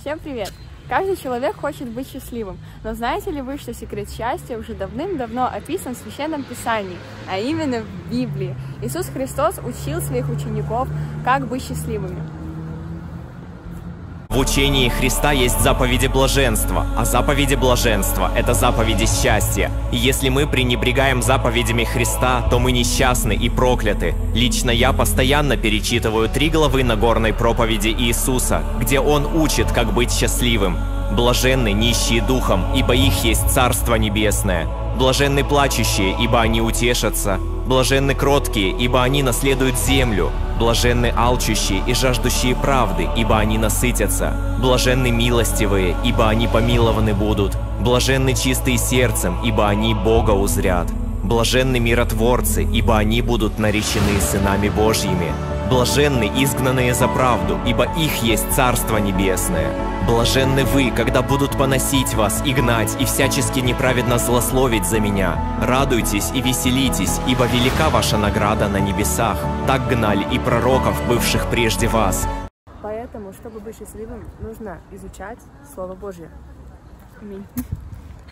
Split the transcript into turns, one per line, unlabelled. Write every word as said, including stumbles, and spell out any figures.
Всем привет! Каждый человек хочет быть счастливым, но знаете ли вы, что секрет счастья уже давным-давно описан в Священном Писании, а именно в Библии? Иисус Христос учил своих учеников, как быть счастливыми.
В учении Христа есть заповеди блаженства, а заповеди блаженства – это заповеди счастья. И если мы пренебрегаем заповедями Христа, то мы несчастны и прокляты. Лично я постоянно перечитываю три главы Нагорной проповеди Иисуса, где Он учит, как быть счастливым. «Блаженны нищие духом, ибо их есть Царство Небесное. Блаженны плачущие, ибо они утешатся. Блаженны кроткие, ибо они наследуют землю. Блаженны алчущие и жаждущие правды, ибо они насытятся. Блаженны милостивые, ибо они помилованы будут. Блаженны чистые сердцем, ибо они Бога узрят. Блаженны миротворцы, ибо они будут наречены сынами Божьими. Блаженны изгнанные за правду, ибо их есть Царство Небесное. Блаженны вы, когда будут поносить вас и гнать, и всячески неправедно злословить за меня. Радуйтесь и веселитесь, ибо велика ваша награда на небесах. Так гнали и пророков, бывших прежде вас».
Поэтому, чтобы быть счастливым, нужно изучать Слово Божье. Аминь.